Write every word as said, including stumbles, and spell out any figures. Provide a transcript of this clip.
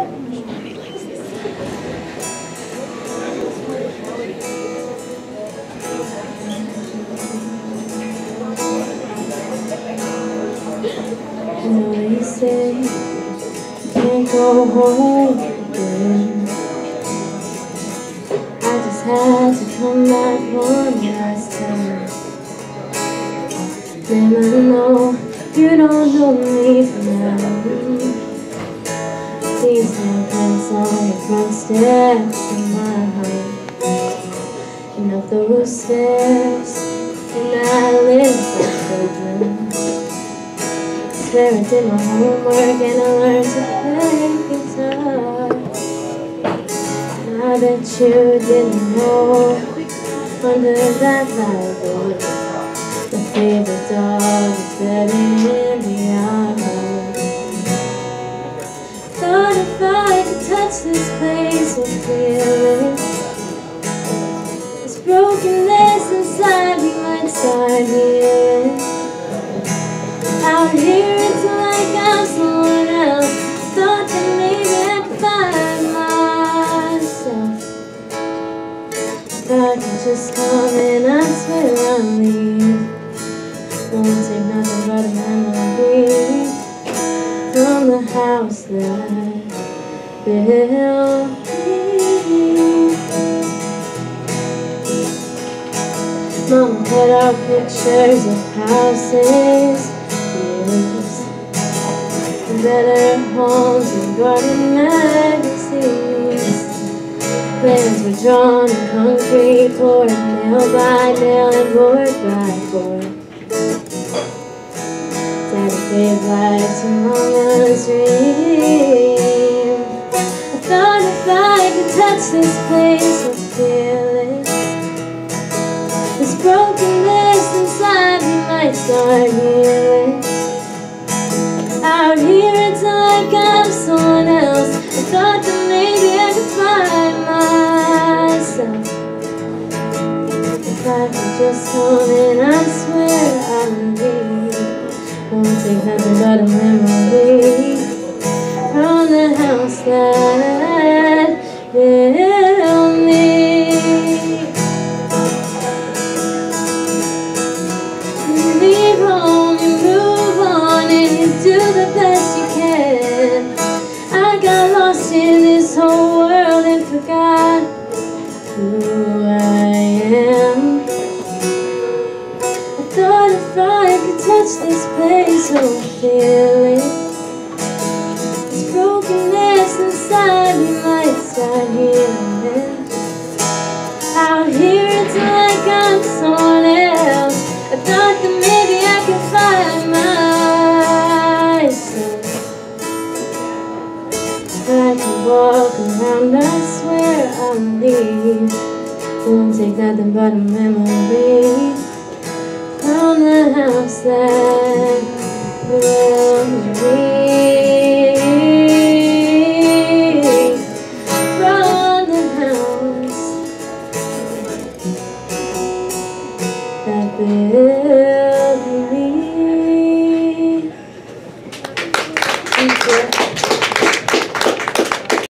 know you say you can't go home again. I just had to come back one last time. Then I know you don't know me for now. Please don't pass on your front steps in my home. And up those stairs, and I live by children. Swear I did my homework and I learned to play guitar. And I bet you didn't know, under that light door, the favorite dog is bedding in the yard. Thought if I could touch this place and feel it, this brokenness inside me might start healing. Out here it's like I'm someone else. Thought that maybe I could find myself. If I could just come in, I swear I'll leave. Won't take nothing but a memory from the house that built me. Mama put out pictures of houses, better homes and garden magazines. Plans were drawn in concrete, poured nail by nail and board by board. Daddy gave life to Mama's dream. I thought if I could touch this place and feel it, this brokenness inside me might start healing. Out here it's like I'm someone else. I thought that maybe I could find myself. If I could just come in, I swear I'll leave. Won't take nothing but a memory from the house that built me. You leave home, you move on, and you do the best you can. I got lost in this whole world and forgot who I am. I thought if I could touch this place or feel it, this brokenness inside me might start healing. Out here it's like I'm someone else. I thought that maybe I could find myself. If I could walk around, I swear I'll leave. Won't take nothing but a memory from the house that